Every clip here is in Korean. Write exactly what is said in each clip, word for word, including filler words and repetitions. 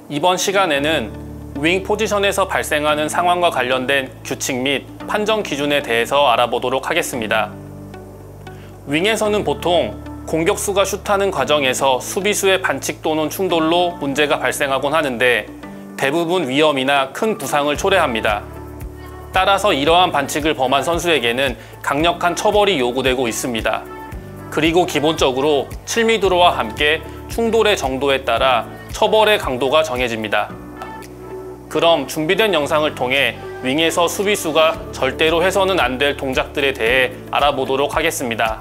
이번 시간에는 윙 포지션에서 발생하는 상황과 관련된 규칙 및 판정 기준에 대해서 알아보도록 하겠습니다. 윙에서는 보통 공격수가 슛하는 과정에서 수비수의 반칙 또는 충돌로 문제가 발생하곤 하는데 대부분 위험이나 큰 부상을 초래합니다. 따라서 이러한 반칙을 범한 선수에게는 강력한 처벌이 요구되고 있습니다. 그리고 기본적으로 칠 미터와 함께 충돌의 정도에 따라 처벌의 강도가 정해집니다. 그럼 준비된 영상을 통해 윙에서 수비수가 절대로 해서는 안 될 동작들에 대해 알아보도록 하겠습니다.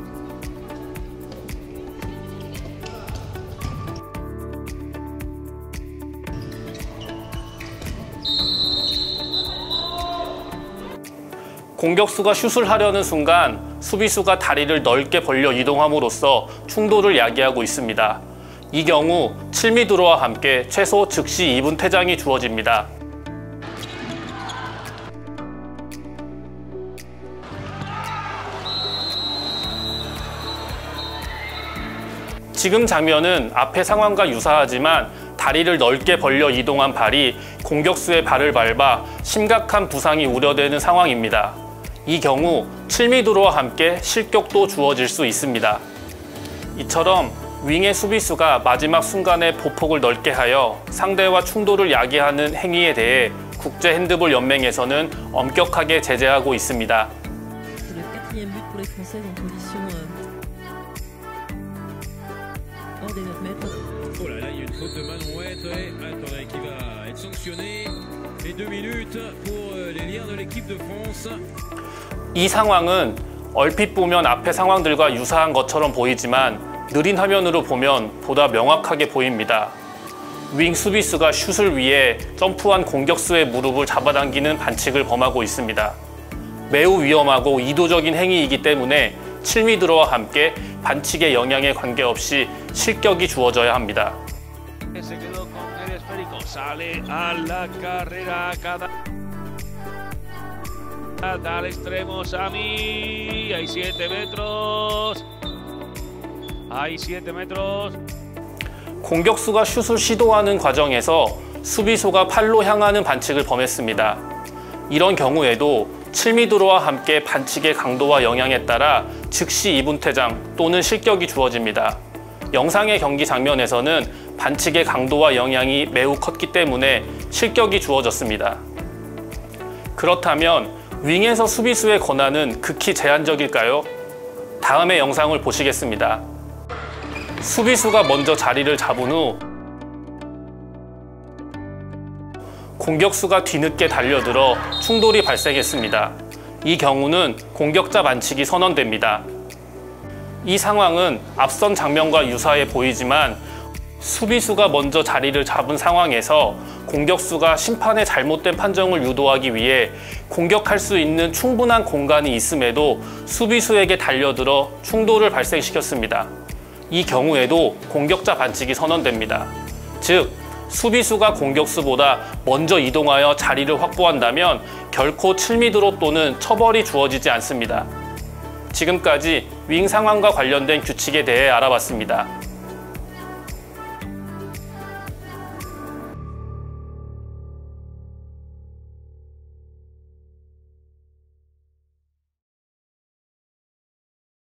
공격수가 슛을 하려는 순간 수비수가 다리를 넓게 벌려 이동함으로써 충돌을 야기하고 있습니다. 이 경우 칠 미터와 함께 최소 즉시 이 분 퇴장이 주어집니다. 지금 장면은 앞의 상황과 유사하지만 다리를 넓게 벌려 이동한 발이 공격수의 발을 밟아 심각한 부상이 우려되는 상황입니다. 이 경우 칠 미터와 함께 실격도 주어질 수 있습니다. 이처럼 윙의 수비수가 마지막 순간에 보폭을 넓게 하여 상대와 충돌을 야기하는 행위에 대해 국제 핸드볼 연맹에서는 엄격하게 제재하고 있습니다. 이 상황은 얼핏 보면 앞의 상황들과 유사한 것처럼 보이지만 느린 화면으로 보면 보다 명확하게 보입니다. 윙 수비수가 슛을 위해 점프한 공격수의 무릎을 잡아당기는 반칙을 범하고 있습니다. 매우 위험하고 이도적인 행위이기 때문에 칠 미터와 함께 반칙의 영향에 관계없이 실격이 주어져야 합니다. Al extremo Sami, hay siete metros. hay siete metros. 공격수가 슛을 시도하는 과정에서 수비수가 팔로 향하는 반칙을 범했습니다. 이런 경우에도 칠 미터와 함께 반칙의 강도와 영향에 따라 즉시 이 분 퇴장 또는 실격이 주어집니다. 영상의 경기 장면에서는 반칙의 강도와 영향이 매우 컸기 때문에 실격이 주어졌습니다. 그렇다면 윙에서 수비수의 권한은 극히 제한적일까요? 다음의 영상을 보시겠습니다. 수비수가 먼저 자리를 잡은 후 공격수가 뒤늦게 달려들어 충돌이 발생했습니다. 이 경우는 공격자 반칙이 선언됩니다. 이 상황은 앞선 장면과 유사해 보이지만 수비수가 먼저 자리를 잡은 상황에서 공격수가 심판의 잘못된 판정을 유도하기 위해 공격할 수 있는 충분한 공간이 있음에도 수비수에게 달려들어 충돌을 발생시켰습니다. 이 경우에도 공격자 반칙이 선언됩니다. 즉, 수비수가 공격수보다 먼저 이동하여 자리를 확보한다면 결코 칠 미터 또는 처벌이 주어지지 않습니다. 지금까지 윙 상황과 관련된 규칙에 대해 알아봤습니다.